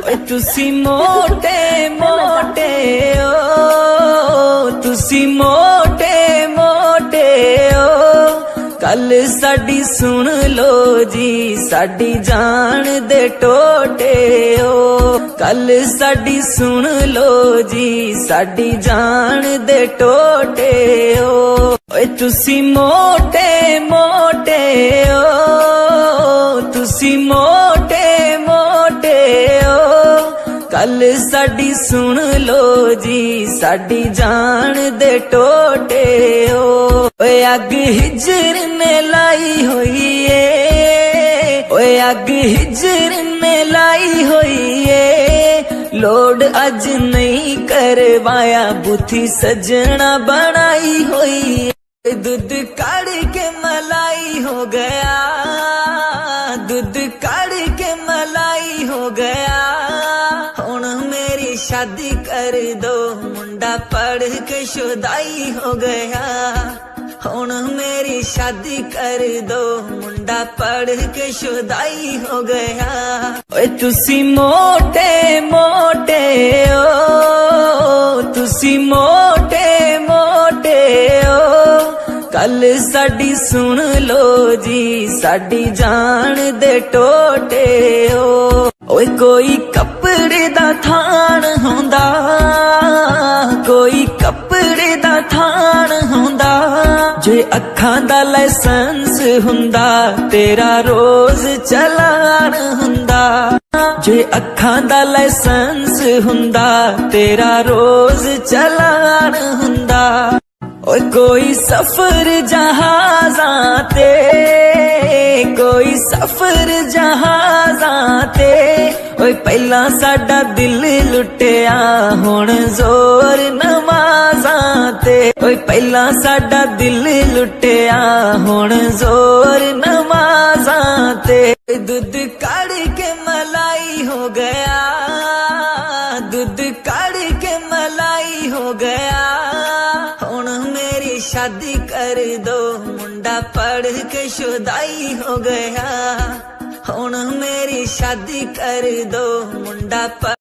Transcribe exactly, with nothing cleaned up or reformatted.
तुसी मोटे मोटे ओ तुसी मोटे मोटे ओ कल साडी सुन लो जी साडी जान दे टोटे ओ कल साडी सुन लो जी साडी जान दे टोटे ओ तुसी मोटे मोटे ओ तुसी मोटे मोटे ओ कल साडी सुन लो जी साडी जान दे टोटे ओ अग हिजर ने लाई होई है ओए अग हिजर ने लाई होई है लोड अज नहीं करवाया बुथी सजना बनाई होई है दूध काढ़ के मलाई हो गया दूध काढ़ के मलाई हो गया हुण मेरी शादी कर दो मुंडा पढ़ के शुदाई हो गया हुण मेरी शादी कर दो मुंडा पढ़ के शुदाई हो गया ओए तुसी मोटे मोटे ओ तुसी मोटे मोटे ओ कल साडी सुन लो जी साडी जान दे टोटे ओ ओए कोई कपड़े दा थान हुंदा कोई कपड़े दा थान हुंदा जे अखां दा लाइसेंस हुंदा तेरा रोज चलान हुंदा जे अखां दा लाइसेंस हुंदा तेरा रोज चलान हुंदा ओए कोई सफर जहाज़ां ते कोई सफर जहाज़ां ते ओए पहला साडा दिल लुटिया हुण जोर नमाज़ां ते ओए पहला साडा दिल लुटिया हुण जोर नमाज़ां ते दूध काढ़ के मलाई हो गया दूध काढ़ के मलाई हो गया हुण मेरी शादी कर दो मुंडा पढ़ के शुदाई हो गया हुण मेरी शादी कर दो मुंडा पढ़